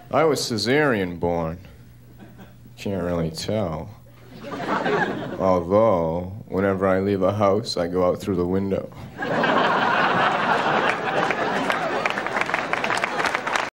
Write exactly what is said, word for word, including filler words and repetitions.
I was cesarean born. Can't really tell. Although, whenever I leave a house, I go out through the window.